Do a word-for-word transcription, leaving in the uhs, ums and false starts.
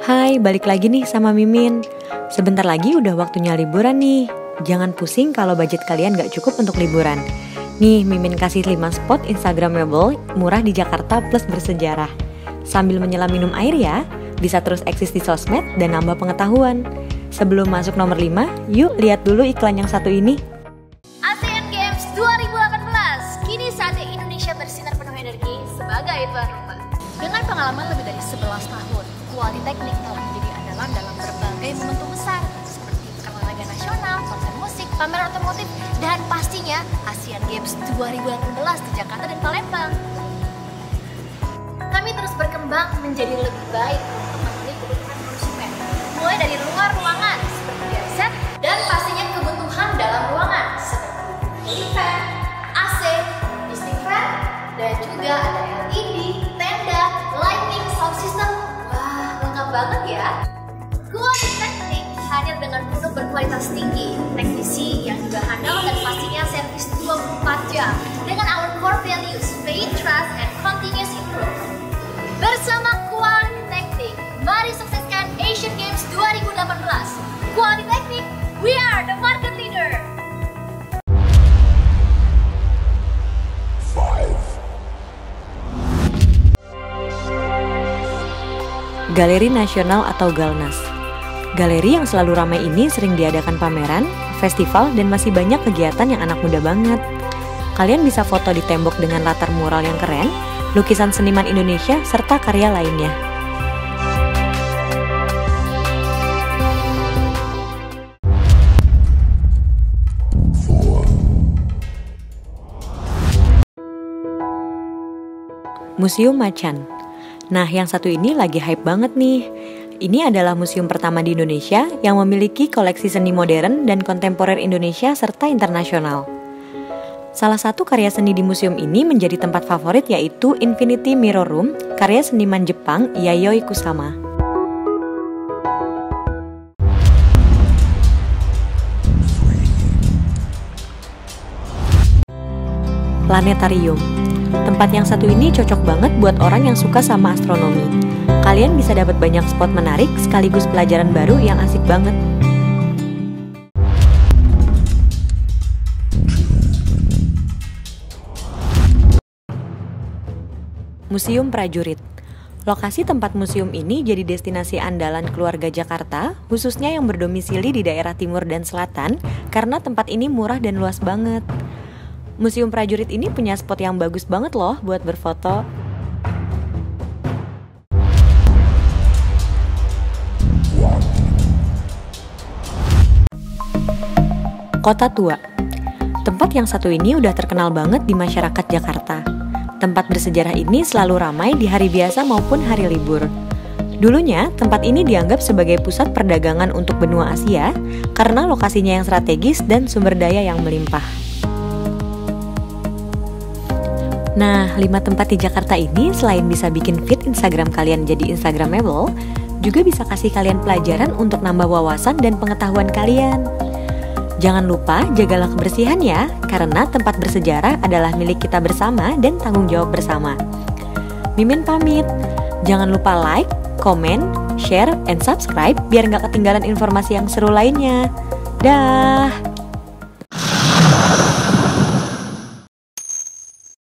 Hai, balik lagi nih sama Mimin. Sebentar lagi udah waktunya liburan nih. Jangan pusing kalau budget kalian gak cukup untuk liburan. Nih, Mimin kasih lima spot Instagramable murah di Jakarta plus bersejarah. Sambil menyelam minum air ya, bisa terus eksis di sosmed dan nambah pengetahuan. Sebelum masuk nomor lima, yuk lihat dulu iklan yang satu ini. Asian Games dua ribu delapan belas, kini saatnya Indonesia bersinar penuh energi sebagai tuan rumah. Dengan pengalaman lebih dari sebelas tahun, Quality Technic telah menjadi andalan dalam berbagai momentum besar seperti Pekan Olahraga Nasional, konser musik, pameran otomotif, dan pastinya Asian Games dua ribu delapan belas di Jakarta dan Palembang. Kami terus berkembang menjadi lebih baik untuk memenuhi kebutuhan konsumen, mulai dari luar ruangan seperti genset dan pastinya kebutuhan dalam ruangan seperti cooling fan, A C, misting fan, dan juga ada L E D, tenda, lighting, sound system. Wah, lengkap banget ya. Quality Technic hadir dengan produk berkualitas tinggi, teknisi yang juga handal dan pastinya servis dua puluh empat jam dengan our core values, faith, trust, and continuous improvement. Bersama Quality Technic, mari sukseskan Asian Games dua ribu delapan belas. Quality Technic, we are the market leader. Galeri Nasional atau Galnas. Galeri yang selalu ramai ini sering diadakan pameran, festival, dan masih banyak kegiatan yang anak muda banget. Kalian bisa foto di tembok dengan latar mural yang keren, lukisan seniman Indonesia, serta karya lainnya. Museum Macan. Nah, yang satu ini lagi hype banget nih. Ini adalah museum pertama di Indonesia yang memiliki koleksi seni modern dan kontemporer Indonesia serta internasional. Salah satu karya seni di museum ini menjadi tempat favorit yaitu Infinity Mirror Room, karya seniman Jepang Yayoi Kusama. Planetarium. Tempat yang satu ini cocok banget buat orang yang suka sama astronomi. Kalian bisa dapat banyak spot menarik sekaligus pelajaran baru yang asik banget. Museum Prajurit. Lokasi tempat museum ini jadi destinasi andalan keluarga Jakarta, khususnya yang berdomisili di daerah timur dan selatan, karena tempat ini murah dan luas banget. Museum Prajurit ini punya spot yang bagus banget loh buat berfoto. Kota Tua. Tempat yang satu ini udah terkenal banget di masyarakat Jakarta. Tempat bersejarah ini selalu ramai di hari biasa maupun hari libur. Dulunya, tempat ini dianggap sebagai pusat perdagangan untuk benua Asia karena lokasinya yang strategis dan sumber daya yang melimpah. Nah, lima tempat di Jakarta ini selain bisa bikin feed Instagram kalian jadi Instagramable, juga bisa kasih kalian pelajaran untuk nambah wawasan dan pengetahuan kalian. Jangan lupa jagalah kebersihan ya, karena tempat bersejarah adalah milik kita bersama dan tanggung jawab bersama. Mimin pamit. Jangan lupa like, comment, share, and subscribe biar nggak ketinggalan informasi yang seru lainnya. Dah.